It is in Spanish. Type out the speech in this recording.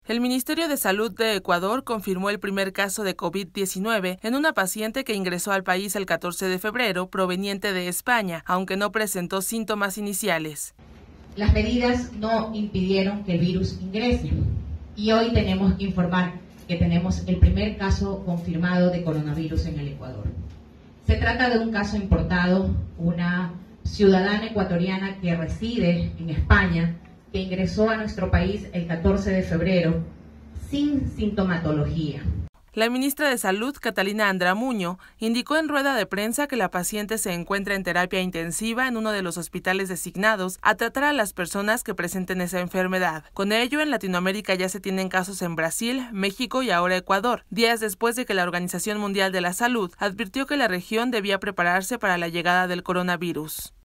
El Ministerio de Salud de Ecuador confirmó el primer caso de COVID-19 en una paciente que ingresó al país el 14 de febrero proveniente de España, aunque no presentó síntomas iniciales. Las medidas no impidieron que el virus ingrese y hoy tenemos que informar que tenemos el primer caso confirmado de coronavirus en el Ecuador. Se trata de un caso importado, una ciudadana ecuatoriana que reside en España, que ingresó a nuestro país el 14 de febrero sin sintomatología. La ministra de Salud, Catalina Andramuño, indicó en rueda de prensa que la paciente se encuentra en terapia intensiva en uno de los hospitales designados a tratar a las personas que presenten esa enfermedad. Con ello, en Latinoamérica ya se tienen casos en Brasil, México y ahora Ecuador, días después de que la Organización Mundial de la Salud advirtió que la región debía prepararse para la llegada del coronavirus.